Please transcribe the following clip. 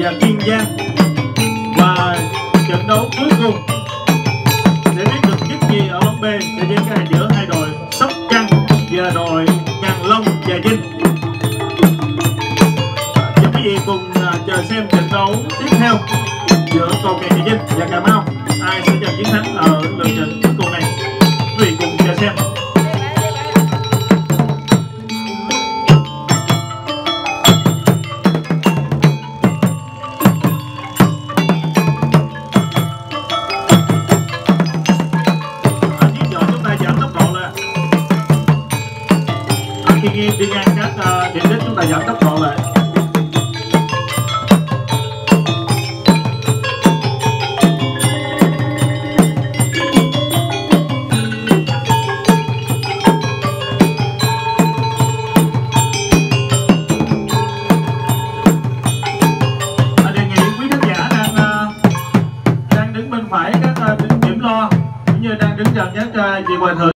và Kiên Giang. Và trận đấu cuối cùng sẽ biết được chức gì ở bảng B sẽ diễn ra giữa hai đội Sóc Trăng và đội Ngàn Long và Vinh. Và quý vị cùng chờ xem trận đấu tiếp theo giữa Cầu Kè Trà Vinh và Cà Mau, ai sẽ giành chiến thắng ở lượt trận cuối cùng này. Quý vị cùng chờ xem. Khi đi ngang các điểm đến chúng ta giảm tốc độ lại. Đề nghị quý khán giả đang đứng bên phải các điểm lo cũng như đang đứng gần các vị hòa thượng